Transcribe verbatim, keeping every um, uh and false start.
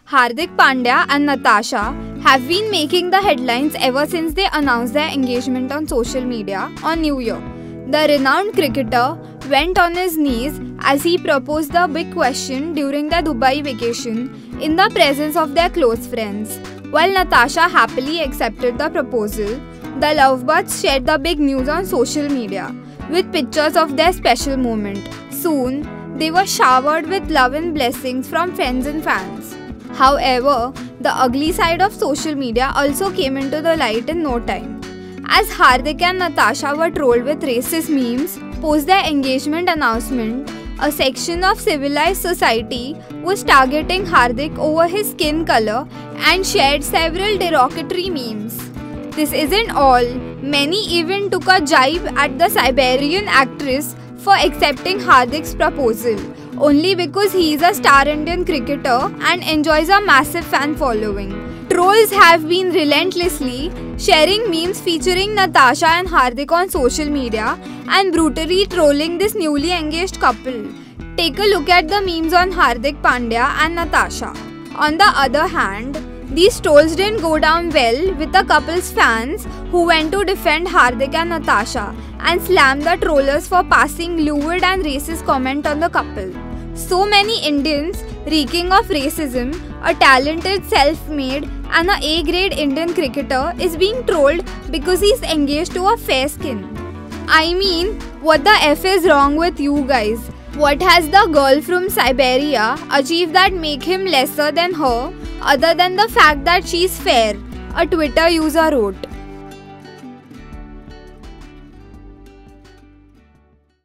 Hardik Pandya and Natasha have been making the headlines ever since they announced their engagement on social media on New Year. The renowned cricketer went on his knees as he proposed the big question during their Dubai vacation in the presence of their close friends. While Natasha happily accepted the proposal, the lovebirds shared the big news on social media with pictures of their special moment. Soon, they were showered with love and blessings from friends and fans. However, the ugly side of social media also came into the light in no time. As Hardik and Natasha were trolled with racist memes post their engagement announcement, a section of civilized society was targeting Hardik over his skin color and shared several derogatory memes. This isn't all. Many even took a jibe at the Siberian actress for accepting Hardik's proposal only because he is a star Indian cricketer and enjoys a massive fan following. Trolls have been relentlessly sharing memes featuring Natasha and Hardik on social media and brutally trolling this newly engaged couple. Take a look at the memes on Hardik Pandya and Natasha. On the other hand, these trolls didn't go down well with the couple's fans who went to defend Hardik and Natasha and slammed the trollers for passing lewd and racist comment on the couple. So many Indians reeking of racism, a talented self-made and a A-grade Indian cricketer is being trolled because he's engaged to a fair skin. I mean, what the F is wrong with you guys? What has the girl from Siberia achieved that make him lesser than her other than the fact that she's fair? A Twitter user wrote.